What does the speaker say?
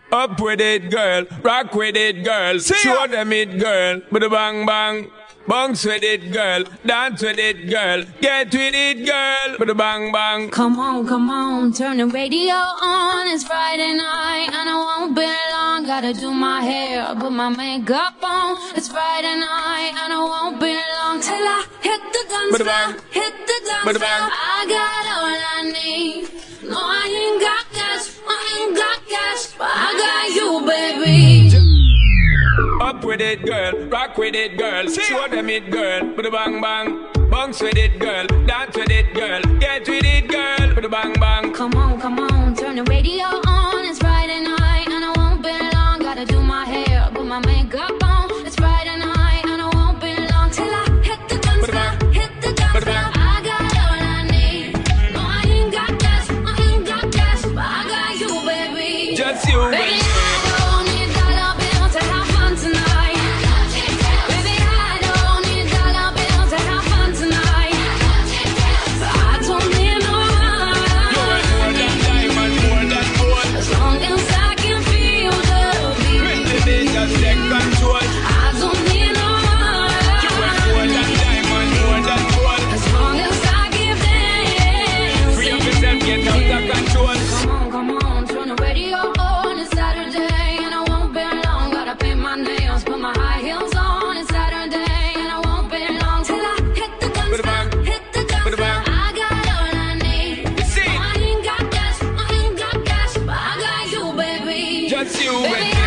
Up with it, girl. Rock with it, girl. Show them it, girl. Bada bang bang. Bounce with it, girl. Dance with it, girl. Get with it, girl. Bada bang bang. Come on, turn the radio on. It's Friday night and I won't be long. Gotta do my hair, put my makeup on. It's Friday night and I won't be long till I hit the dance floor. Hit the dance floor. I got all I need. No, I ain't got cash, but I got you, baby. Up with it, girl. Rock with it, girl. Show them it, girl. Bada bang bang. Bounce with it, girl. Dance with it, girl. Get with it, girl. Bada bang bang. Come on, turn the radio on. It's Friday night and I won't be long. Gotta do my hair, put my makeup on. It's Friday night and I won't be long till I hit the dance floor. Hit the dance floor. I got all I need. No, I ain't got cash, but I got you, baby. Just you, baby. Just you, baby.